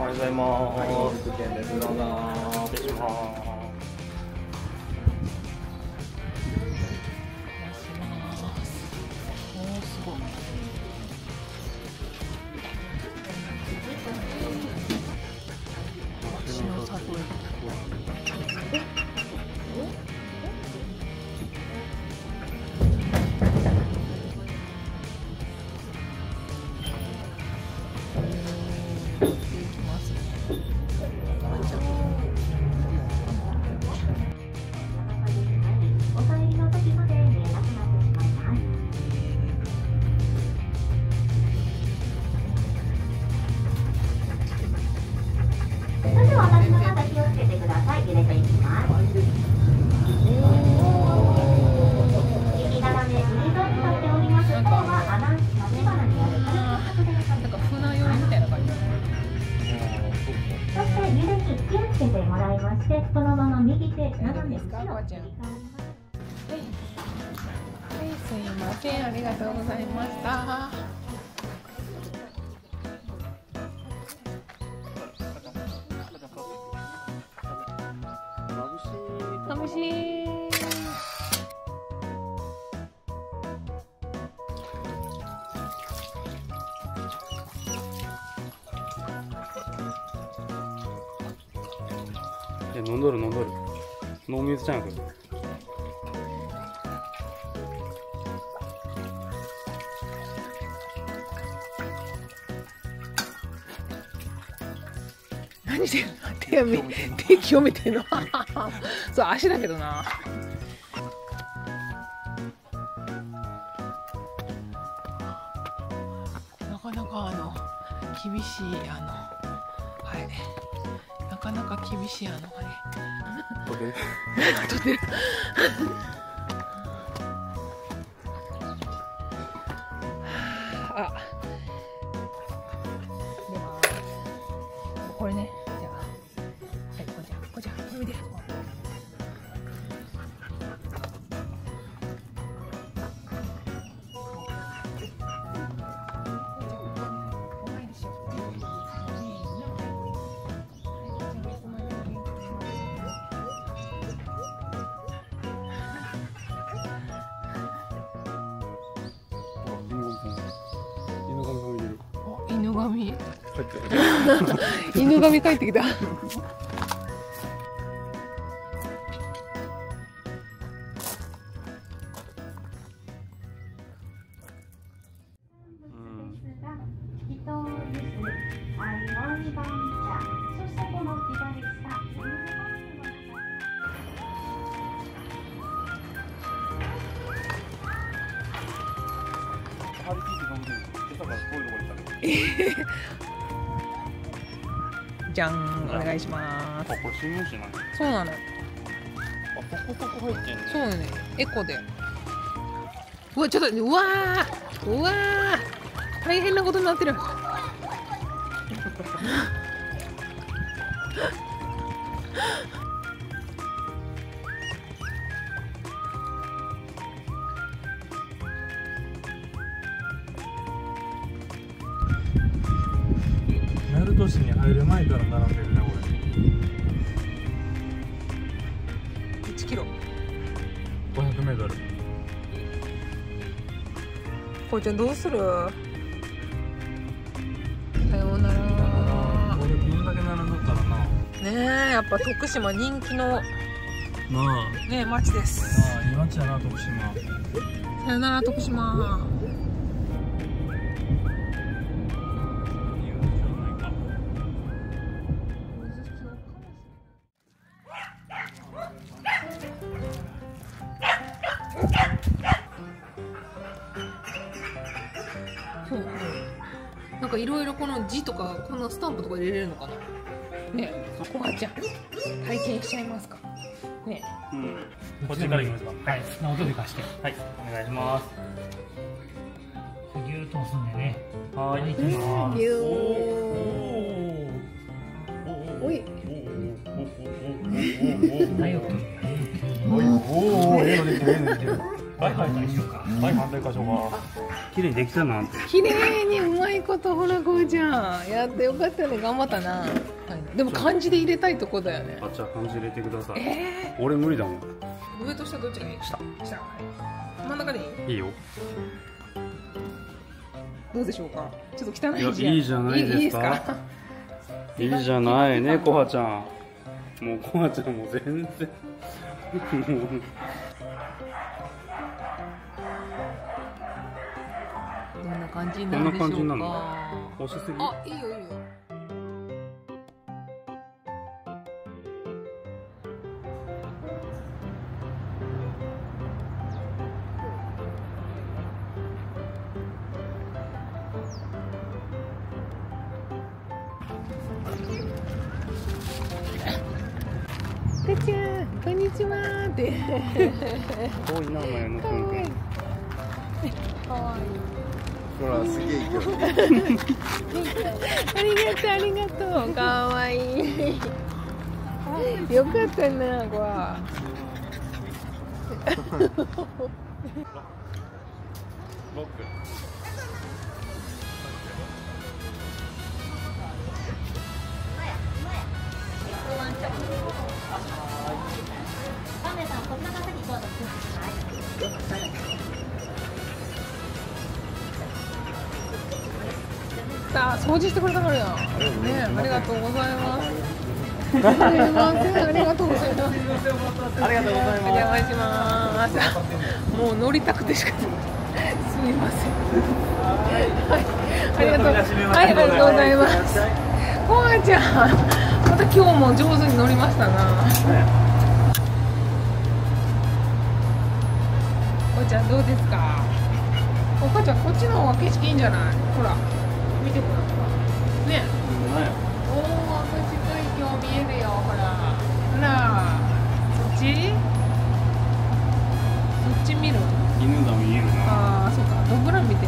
おはようございます。 はい、福建です。どうぞ。 失礼します。 そのまま右手斜め後ろ。 はい、すいません、ありがとうございました。眩しい。 飲んどる脳水ちゃんやけど。 何してんの？手清めてんの？そう、足だけどな。なかなか厳しいはい、なかなか厳しいはい。 撮ってる。 撮ってる。あ、ではこれね、じゃあ、はい、これ見て。犬神帰ってきた。じゃん、お願いします。 これ新聞紙なんだ。 そうなの。 あ、ここ入ってんの。 そうね、エコで。うわ、ちょっと、うわー、大変なことになってる。 鳴門市に入る前から並んでるね、これ。 1キロ。 500メートル。 こいちゃんどうする？さようなら。 これこんだけ並んどったらな。 ねえ、やっぱ徳島人気のなあ。 ね町です。 ああ、いい街やな、徳島。 さよなら徳島。そう。なんかいろいろこの字とかこのスタンプとか入れれるのかな。ねえ、こがちゃん体験しちゃいますか。ねうん。こっちから行きますか。はい。音で貸して。はい。お願いします。ぎゅーっと押すんでね。はい。行きます。 ぎゅー。おい。 はい、オッケー。おお、ええの出てる、ええの出てる。はい、はい、はい、反対箇所が。 綺麗にできたなって。 綺麗にうまいことほらこうちゃんやってよかったね、頑張ったな。でも漢字で入れたいとこだよね。 あ、じゃあ漢字入れてください。俺無理だもん。 上と下どっちがいい？下。真ん中でいい？ いいよ。 どうでしょうか。ちょっと汚い字。 いいじゃないですか。いいじゃないね、こはちゃん。もうこはちゃんも全然。 どんな感じになるでしょうか。 こんな感じなの？押しすぎ？ あ、いいよいいよ。てっちゃん、こんにちはーって。 遠いな、お前のくんくん。 かわいい。 ほら、すげえ勢い。 ありがとう、ありがとう。かわいい。よかったな、こわ。 ロック。 カメさん、こんな方にどうぞ。 さあ、掃除してくれたからや。ね、ありがとうございます。すみません、ありがとうございます。 ありがとうございお邪魔します。もう乗りたくてしかない。すみません。はい、ありがとう。はい、ありがとうございます。こわちゃん、また今日も上手に乗りましたな。こわちゃんどうですか。お母ちゃん、こっちの方が景色いいんじゃない。ほら、見てください。ね。おお、赤字海峡見えるよ、ほら。ほら。そっち。そっち見る。 犬が見えるな。 ああ、そっか、ドッグラン見てる。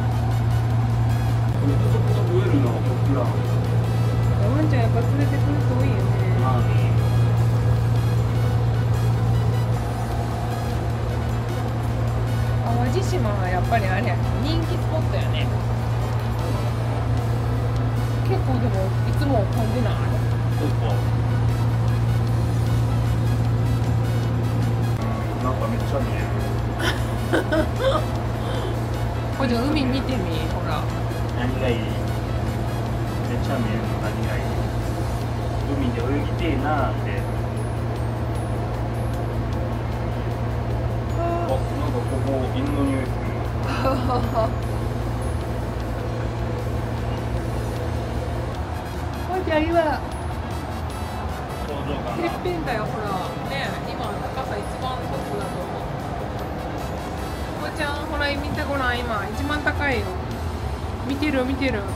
ちょっと増えるな、僕ら。 ワンちゃん、やっぱ連れてくると多いよね。淡路島はやっぱりあれやね、人気スポットやね。結構でもいつも混んでない。 そうか。なんかめっちゃ見える。 これじゃ海見てみ、ほら。 何がいい？めっちゃ見えるの何がいい？海で泳ぎてえなーって。あ、なんかここ犬の匂いする。 これじゃ今。 頂上かてっぺんだよ、ほら。ね、今高さ一番トップだと思う。こうちゃん、ほら、見てごらん、今一番高いよ。見てる、見てる。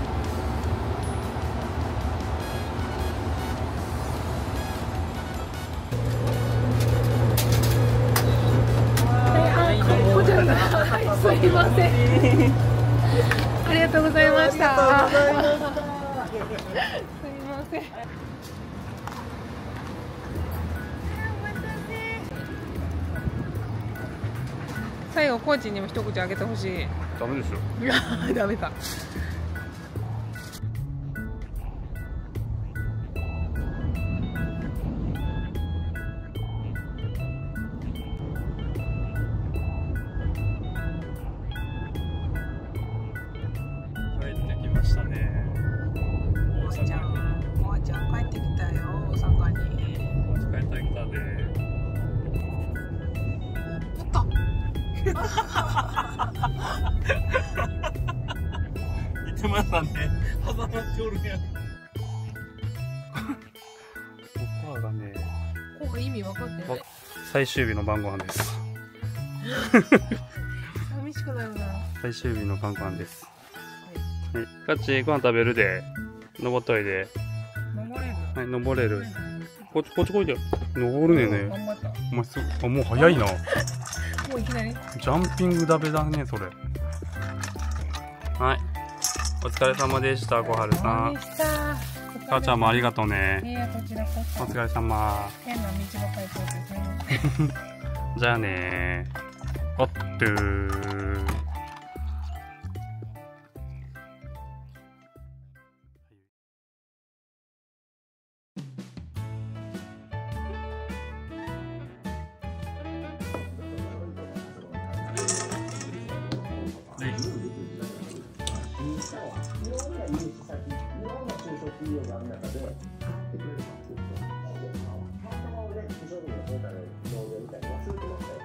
こうちゃんだ。はい、すいません。ありがとうございました。すいません。最後コーチにも一口あげてほしい。 ダメでしょ。 いやダメか。 帰ってきましたね。大阪に。 おばあちゃん帰ってきたよ、大阪に。 お家帰ってきたで。 やった。 言ってましたね。挟まっておるやん。お母がね。 ここ意味分かってない。 最終日の晩ご飯です。 寂しくなるな。 最終日の晩ご飯です。はい、カッチご飯食べるで。登っといで。 登れる。 はい、登れる。こっち来いで。登るね。 頑張った。 お前あ、もう早いな。 もういきなり。 ジャンピングダメだね、それ。はい。お疲れ様でした、小春さん。母ちゃんもありがとうね。 こちらこそ。 お疲れ様。 変な道ばかり通ってすみません。 じゃあねー。おっとー。 企業がある中で買ってくれるかっていうと、たまたまね、化粧品のトータルの表現みたいに忘れてましたよ。